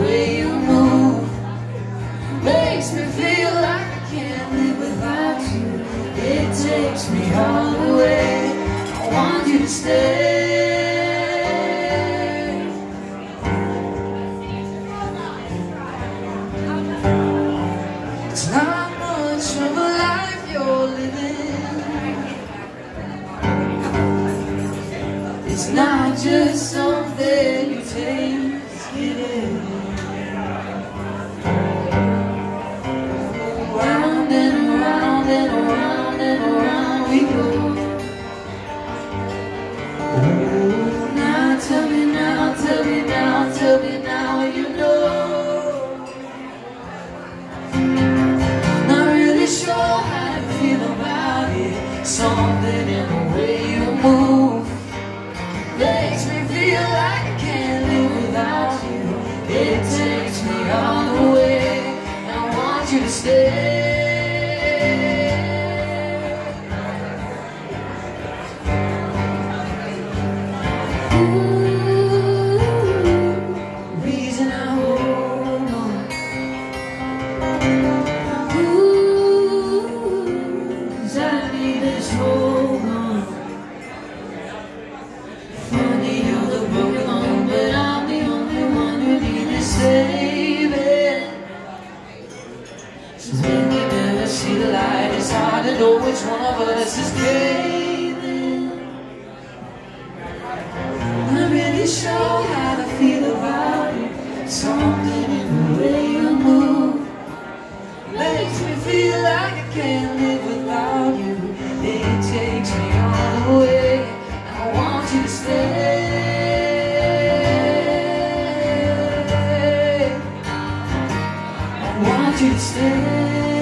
way you move makes me feel like I can't live without you. It takes me all the way. I want you to stay. It's not much of a life you're living. It's not just something you taste, it is. Round and around and around and around we go. Oh, now tell me now, tell me now, tell me now you know. Not really sure how to feel about it. Something in the way you move makes me feel like I can't live without you. It takes me all the way, and I want you to stay. See the light, it's hard to know which one of us is caving. Not really sure how to feel about it. Something in the way you move makes me feel like I can't live without you. It takes me all the way, and I want you to stay. I want you to stay.